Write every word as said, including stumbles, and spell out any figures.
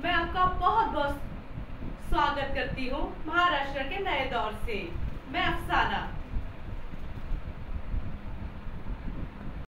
मैं आपका बहुत बहुत स्वागत करती हूँ महाराष्ट्र के नए दौर से। मैं अफसाना।